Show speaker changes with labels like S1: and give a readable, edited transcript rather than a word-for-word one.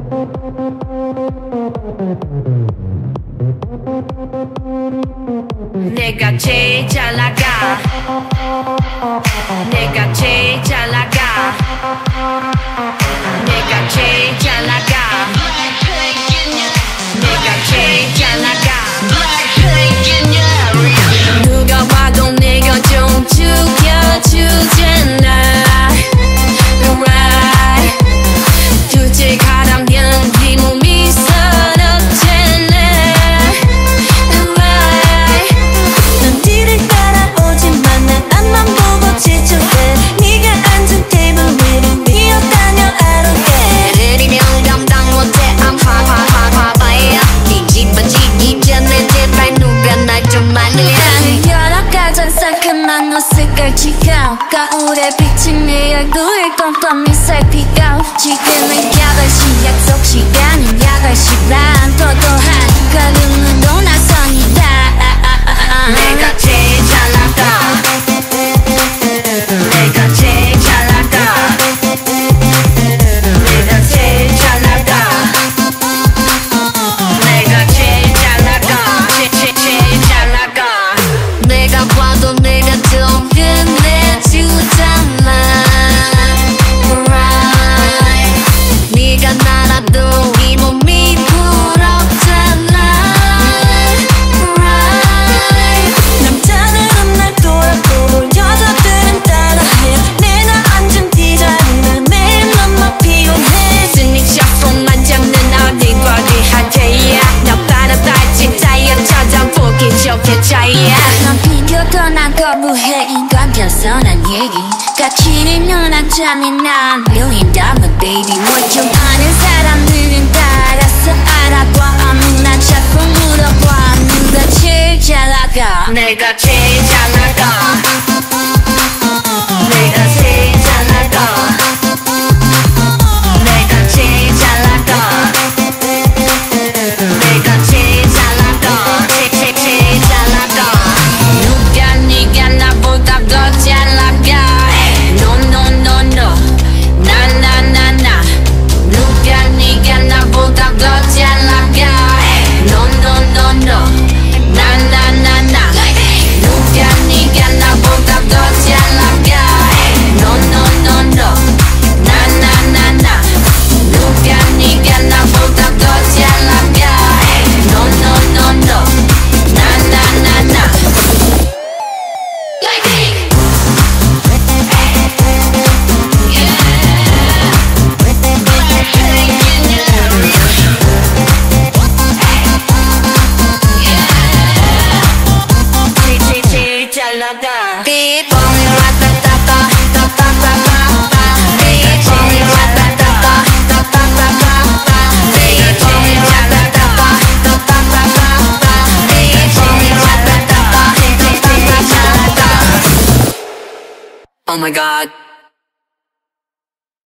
S1: 내가 제일 잘 나가. 내가 제일 잘 나가. 내가 제일 잘 나가. 내가 제일 잘 나가. 누가 봐도 내가 좀 죽여주잖아. Right. 둘째 가라면 네 몸이 서럽잖아. Right.
S2: 넌 뒤를 따라오지만 난 앞만 보고 지쳐해. 네가 앉은 테이블 위로 뛰어다녀 I don't care.
S1: 내리면 감당 못해 I'm 화봐야. 네 집어지기 전에 제발 누가 날 좀 말려.
S2: 여러 가전 상큼한 옷을 걸치고 거울에 비친 네 얼굴 꼼꼼히 살피고 지금은 8시 약속 시간은 8시 반 도도한 걸음으로 나선이다.
S1: 내가 제일 잘 나가. 내가 제일 잘 나가. 내가 제일 잘 나가. 내가 제일 잘 나가. 제일 잘 나가. 내가 봐도 내가 좀 끝내주잖아. Right. 네가 날아도 이 몸이 부럽잖아. Right.
S2: 남자들은 날 돌아보고 여자들은 따라해. 내가 앉은 뒤자리는 매일 너무 피곤해.
S1: 스닉샷 손만 잡는 어디버디 하트야. 너 파라다이치 타이어 찾아보기 좋게 차이야.
S2: 넌 비교도 난 거부해. 인간 겸손한 얘기 같이 년한 잠이 난 million dollar baby. 뭘 좀 아는 사람들은 다 알아서 알아봐. 아무나 자꾸 물어봐. 누가 제일 잘 나가.
S1: 내가 제일 잘 나가. 내가 제일 잘 나가. 내가 제일 잘 나가. 내가 제일 잘 나가. 제일 잘 나가. 누가 네가 나보다 더 잘 나가. No no no no. 나 나 나 나. 누가 네가 나보다 더 잘 나가. No no no no. 나 나 나 나. 누가 네가 나보다 더 잘 나가. No no no no. 나 나 나 나. 누가 네가 나보다 더 잘 나가. No no no no. 나 나 나 나. 제일 잘 나가. 비봉이 왔다따따 따따따따따. 비봉이 왔다따따 따따따따따. 비봉이 왔다따따 따따따따따. 비봉이 왔다따따 따따따따따. Oh my god.